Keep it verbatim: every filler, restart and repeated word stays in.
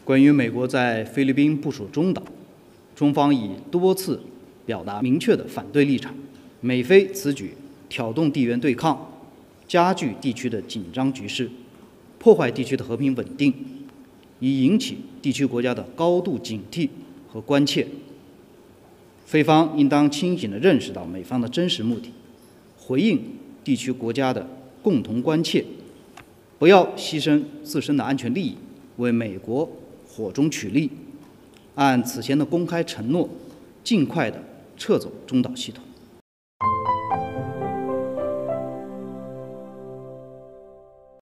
关于美国在菲律宾部署中导，中方已多次表达明确的反对立场。美菲此举挑动地缘对抗，加剧地区的紧张局势，破坏地区的和平稳定，已引起地区国家的高度警惕和关切。菲方应当清醒地认识到美方的真实目的，回应地区国家的共同关切，不要牺牲自身的安全利益，为美国火中取栗，按此前的公开承诺，尽快地撤走中导系统。